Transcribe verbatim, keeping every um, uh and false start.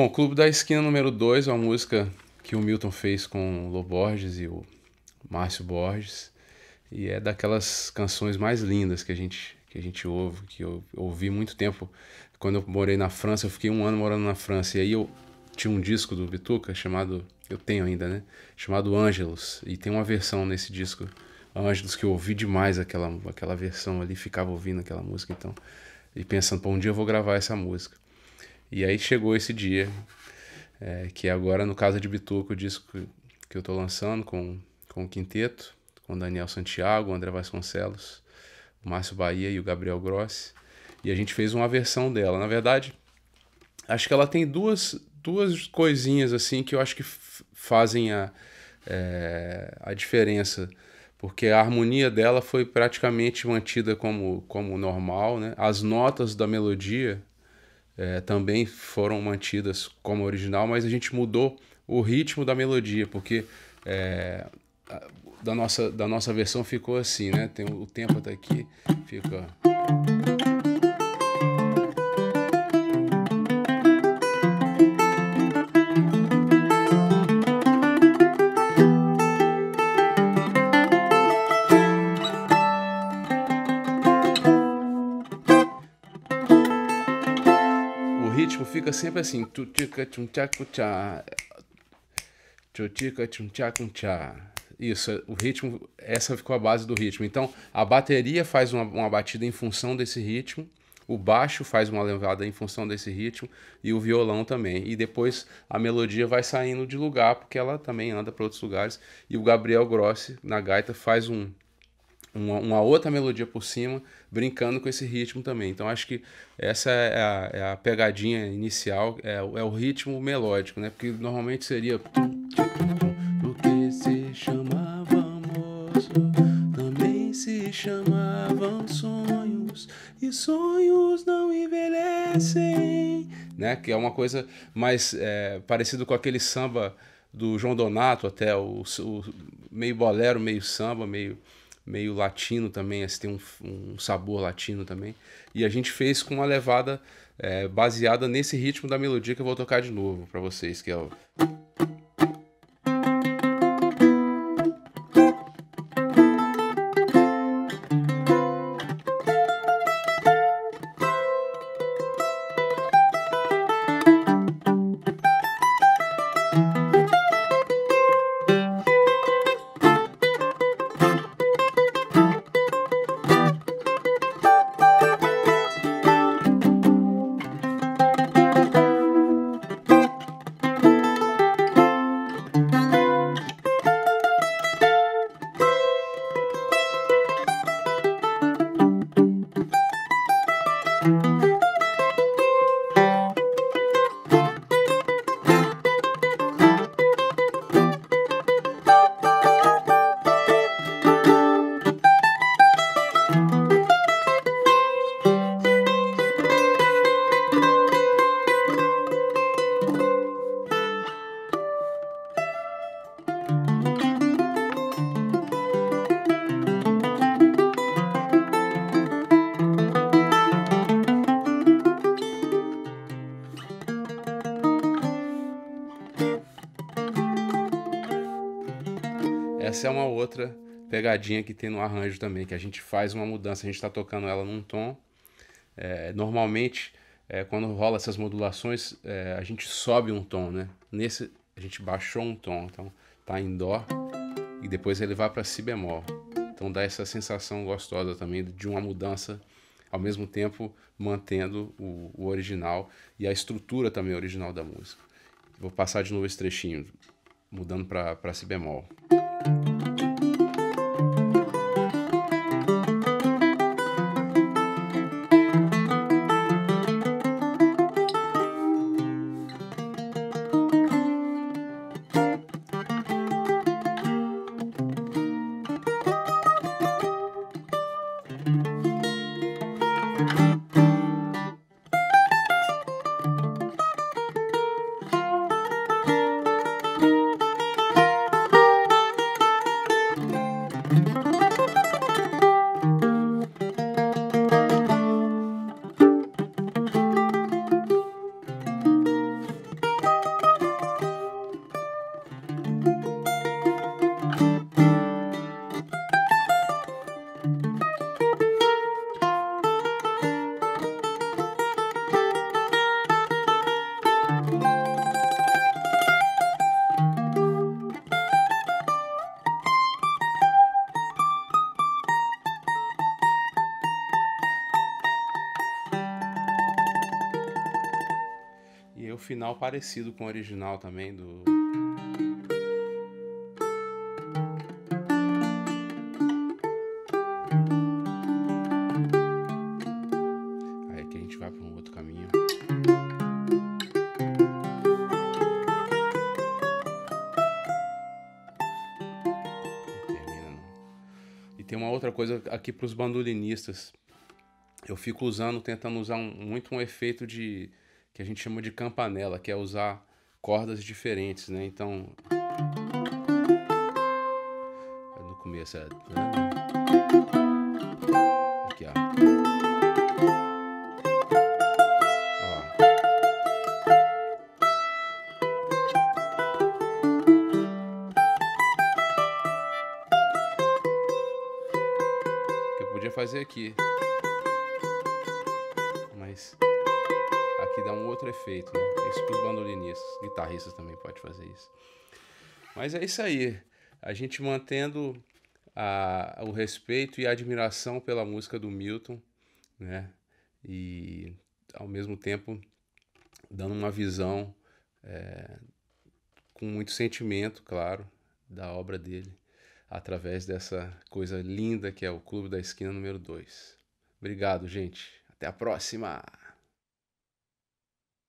Bom, o Clube da Esquina número dois é uma música que o Milton fez com o Lô Borges e o Márcio Borges. E é daquelas canções mais lindas que a gente, que a gente ouve, que eu ouvi muito tempo. Quando eu morei na França, eu fiquei um ano morando na França. E aí eu tinha um disco do Bituca chamado, eu tenho ainda, né? Chamado Ângelos. E tem uma versão nesse disco, Ângelos, que eu ouvi demais aquela, aquela versão ali, ficava ouvindo aquela música então. E pensando, pô, um dia eu vou gravar essa música. E aí chegou esse dia, é, que é agora no Casa de Bituca, o disco que eu tô lançando com, com o quinteto, com o Daniel Santiago, o André Vasconcelos, o Márcio Bahia e o Gabriel Grossi. E a gente fez uma versão dela. Na verdade, acho que ela tem duas, duas coisinhas assim que eu acho que fazem a, é, a diferença. Porque a harmonia dela foi praticamente mantida como, como normal, né? As notas da melodia é, também foram mantidas como original, mas a gente mudou o ritmo da melodia, porque é, da, nossa, da nossa versão ficou assim, né? Tem o tempo até aqui, fica... O ritmo fica sempre assim, isso, o ritmo, essa ficou a base do ritmo. Então, a bateria faz uma, uma batida em função desse ritmo, o baixo faz uma levada em função desse ritmo e o violão também. E depois a melodia vai saindo de lugar, porque ela também anda para outros lugares. E o Gabriel Grossi, na gaita, faz um, uma, uma outra melodia por cima, brincando com esse ritmo também. Então acho que essa é a, é a pegadinha inicial, é, é o ritmo melódico, né? Porque normalmente seria... O que se chamava moço também se chamavam sonhos, e sonhos não envelhecem, né? Que é uma coisa mais é, parecido com aquele samba do João Donato, até o, o meio bolero, meio samba, meio... meio latino também, assim, tem um, um sabor latino também. E a gente fez com uma levada é, baseada nesse ritmo da melodia que eu vou tocar de novo para vocês, que é o... Essa é uma outra pegadinha que tem no arranjo também, que a gente faz uma mudança, a gente está tocando ela num tom. É, normalmente, é, quando rola essas modulações, é, a gente sobe um tom, né? Nesse, a gente baixou um tom, então tá em dó e depois ele vai para si bemol. Então dá essa sensação gostosa também de uma mudança, ao mesmo tempo mantendo o, o original e a estrutura também original da música. Vou passar de novo esse trechinho, mudando para si bemol. final parecido com o original também do... Aí aqui a gente vai para um outro caminho. E termina, não. E tem uma outra coisa aqui para os bandolinistas. Eu fico usando, tentando usar um, muito um efeito de que a gente chama de campanella, que é usar cordas diferentes, né? Então, no começo é... Aqui, ó. Ó. Que eu podia fazer aqui. Mas aqui dá um outro efeito, né? Isso para os bandolinistas, guitarristas também pode fazer isso. Mas é isso aí, a gente mantendo a, o respeito e a admiração pela música do Milton, né? E ao mesmo tempo dando uma visão é, com muito sentimento, claro, da obra dele, através dessa coisa linda que é o Clube da Esquina número dois. Obrigado, gente. Até a próxima!